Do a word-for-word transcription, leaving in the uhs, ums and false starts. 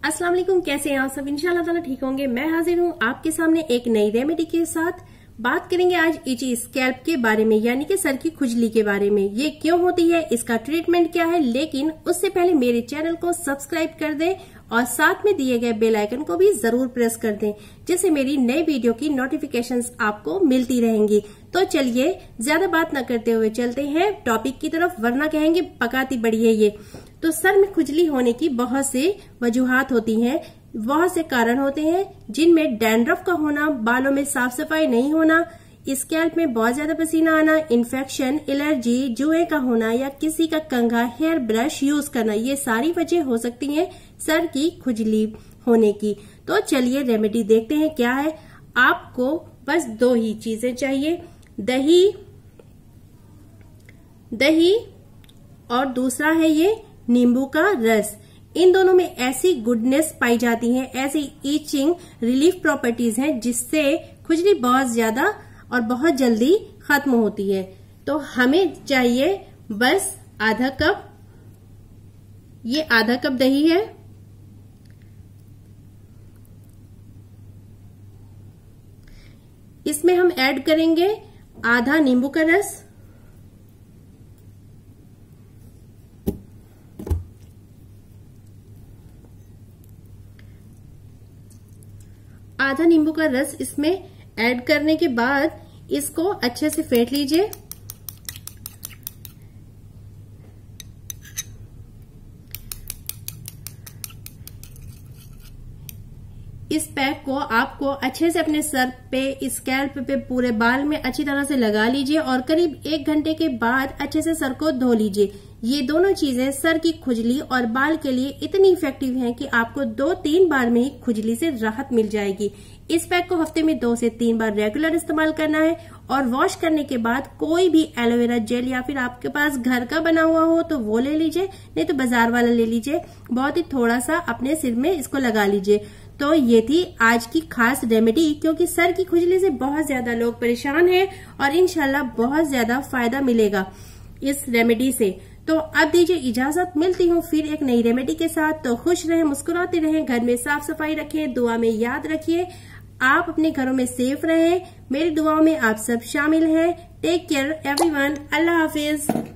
अस्सलाम वालेकुम, कैसे हैं आप सब? इंशाल्लाह ताला ठीक होंगे। मैं हाजिर हूँ आपके सामने एक नई रेमेडी के साथ। बात करेंगे आज इची स्कैल्प के बारे में, यानी कि सर की खुजली के बारे में। ये क्यों होती है, इसका ट्रीटमेंट क्या है, लेकिन उससे पहले मेरे चैनल को सब्सक्राइब कर दें और साथ में दिए गए बेल आइकन को भी जरूर प्रेस कर दें, जिससे मेरी नई वीडियो की नोटिफिकेशंस आपको मिलती रहेंगी। तो चलिए ज्यादा बात न करते हुए चलते हैं टॉपिक की तरफ, वरना कहेंगे पकाती बड़ी है ये। तो सर में खुजली होने की बहुत से वजूहात होती हैं, बहुत से कारण होते हैं, जिनमें डैंड्रफ का होना, बालों में साफ सफाई नहीं होना, स्कैल्प में बहुत ज्यादा पसीना आना, इन्फेक्शन, एलर्जी, जुए का होना या किसी का कंघा हेयर ब्रश यूज करना, ये सारी वजह हो सकती हैं सर की खुजली होने की। तो चलिए रेमेडी देखते हैं क्या है। आपको बस दो ही चीजें चाहिए, दही दही और दूसरा है ये नींबू का रस। इन दोनों में ऐसी गुडनेस पाई जाती है, ऐसी ईचिंग रिलीफ प्रॉपर्टीज हैं, जिससे खुजली बहुत ज्यादा और बहुत जल्दी खत्म होती है। तो हमें चाहिए बस आधा कप, ये आधा कप दही है, इसमें हम ऐड करेंगे आधा नींबू का रस, आधा नींबू का रस इसमें ऐड करने के बाद इसको अच्छे से फेंट लीजिए। इस पैक को आपको अच्छे से अपने सर पे, स्कैल्प पे, पूरे बाल में अच्छी तरह से लगा लीजिए और करीब एक घंटे के बाद अच्छे से सर को धो लीजिए। ये दोनों चीजें सर की खुजली और बाल के लिए इतनी इफेक्टिव हैं कि आपको दो तीन बार में ही खुजली से राहत मिल जाएगी। इस पैक को हफ्ते में दो से तीन बार रेगुलर इस्तेमाल करना है और वॉश करने के बाद कोई भी एलोवेरा जेल या फिर आपके पास घर का बना हुआ हो तो वो ले लीजिए, नहीं तो बाजार वाला ले लीजिए। बहुत ही थोड़ा सा अपने सिर में इसको लगा लीजिए। तो ये थी आज की खास रेमेडी, क्योंकि सर की खुजली से बहुत ज्यादा लोग परेशान हैं और इंशाल्लाह बहुत ज्यादा फायदा मिलेगा इस रेमेडी से। तो अब दीजिए इजाजत, मिलती हूँ फिर एक नई रेमेडी के साथ। तो खुश रहें, मुस्कुराते रहें, घर में साफ सफाई रखें, दुआ में याद रखिए आप अपने घरों में सेफ रहें। मेरी दुआओं में आप सब शामिल हैं। टेक केयर एवरीवन, अल्लाह हाफिज।